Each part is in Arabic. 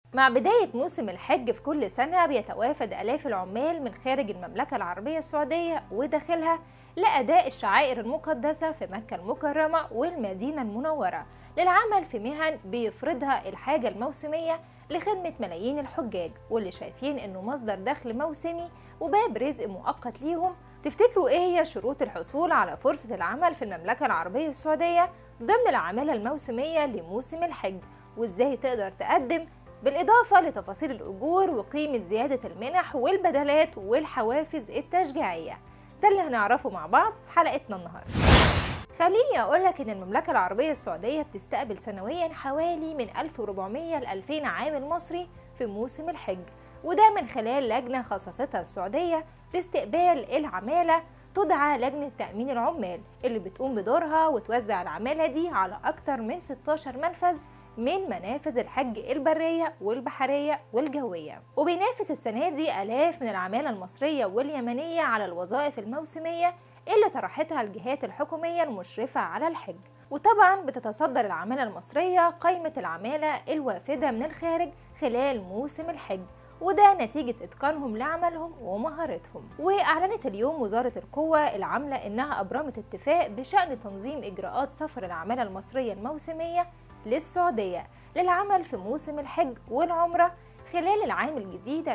مع بداية موسم الحج في كل سنة بيتوافد آلاف العمال من خارج المملكة العربية السعودية وداخلها لأداء الشعائر المقدسة في مكة المكرمة والمدينة المنورة للعمل في مهن بيفرضها الحاجة الموسمية لخدمة ملايين الحجاج واللي شايفين إنه مصدر دخل موسمي وباب رزق مؤقت ليهم. تفتكروا إيه هي شروط الحصول على فرصة العمل في المملكة العربية السعودية ضمن العمالة الموسمية لموسم الحج؟ وإزاي تقدر تقدم، بالإضافة لتفاصيل الأجور وقيمة زيادة المنح والبدلات والحوافز التشجيعية؟ ده اللي هنعرفه مع بعض في حلقتنا النهاردة. خليني أقولك إن المملكة العربية السعودية بتستقبل سنويا حوالي من 1400 ل 2000 عامل مصري في موسم الحج، وده من خلال لجنة خصصتها السعودية لاستقبال العمالة تدعى لجنة تأمين العمال، اللي بتقوم بدورها وتوزع العمالة دي على أكتر من 16 منفذ من منافذ الحج البرية والبحرية والجوية. وبينافس السنة دي آلاف من العمالة المصرية واليمنية على الوظائف الموسمية اللي طرحتها الجهات الحكومية المشرفة على الحج. وطبعا بتتصدر العمالة المصرية قائمة العمالة الوافدة من الخارج خلال موسم الحج، وده نتيجة إتقانهم لعملهم ومهارتهم. وأعلنت اليوم وزارة القوة العاملة إنها أبرمت اتفاق بشأن تنظيم إجراءات سفر العمالة المصرية الموسمية للسعودية للعمل في موسم الحج والعمرة خلال العام الجديد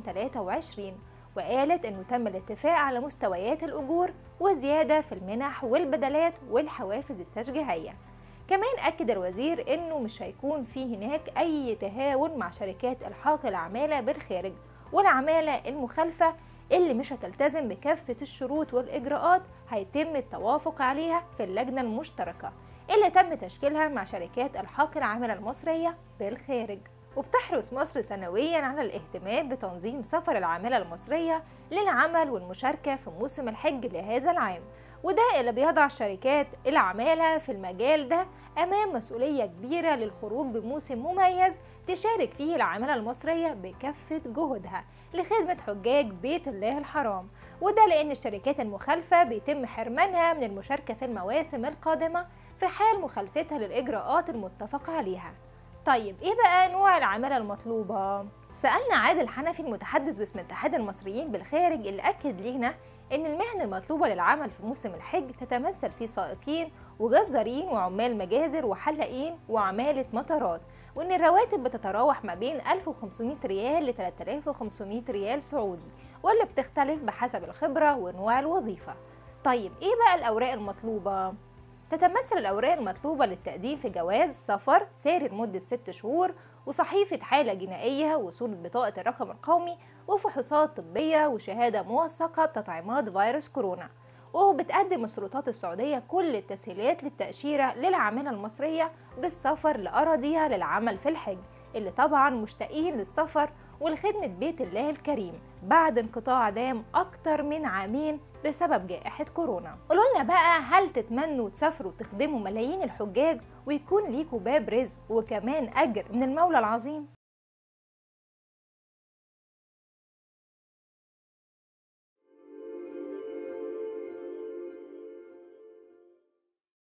2023. وقالت إنه تم الاتفاق على مستويات الأجور وزيادة في المنح والبدلات والحوافز التشجيعية. كمان أكد الوزير إنه مش هيكون في هناك أي تهاون مع شركات إلحاق العمالة بالخارج والعمالة المخالفة اللي مش هتلتزم بكافة الشروط والإجراءات هيتم التوافق عليها في اللجنة المشتركة اللي تم تشكيلها مع شركات إلحاق العمالة المصرية بالخارج. وبتحرص مصر سنويا على الاهتمام بتنظيم سفر العاملة المصرية للعمل والمشاركة في موسم الحج لهذا العام، وده اللي بيضع شركات العمالة في المجال ده أمام مسؤولية كبيرة للخروج بموسم مميز تشارك فيه العاملة المصرية بكافة جهودها لخدمة حجاج بيت الله الحرام، وده لأن الشركات المخالفة بيتم حرمانها من المشاركة في المواسم القادمة في حال مخالفتها للإجراءات المتفق عليها. طيب إيه بقى نوع العمالة المطلوبة؟ سألنا عادل حنفي المتحدث باسم اتحاد المصريين بالخارج اللي أكد لينا إن المهن المطلوبة للعمل في موسم الحج تتمثل في سائقين وجزارين وعمال مجازر وحلاقين وعمالة مطارات، وإن الرواتب بتتراوح ما بين 1500 ريال ل 3500 ريال سعودي، واللي بتختلف بحسب الخبرة ونوع الوظيفة. طيب إيه بقى الأوراق المطلوبة؟ تتمثل الأوراق المطلوبة للتقديم في جواز سفر ساري لمدة 6 شهور وصحيفة حالة جنائية وصورة بطاقة الرقم القومي وفحوصات طبية وشهادة موثقة بتطعيمات فيروس كورونا. وبتقدم السلطات السعودية كل التسهيلات للتأشيرة للعاملة المصرية بالسفر لأراضيها للعمل في الحج، اللي طبعا مشتاقين للسفر ولخدمة بيت الله الكريم بعد انقطاع دام أكتر من عامين بسبب جائحة كورونا. قولولنا بقى، هل تتمنوا تسافروا تخدموا ملايين الحجاج ويكون ليكوا باب رزق وكمان أجر من المولى العظيم؟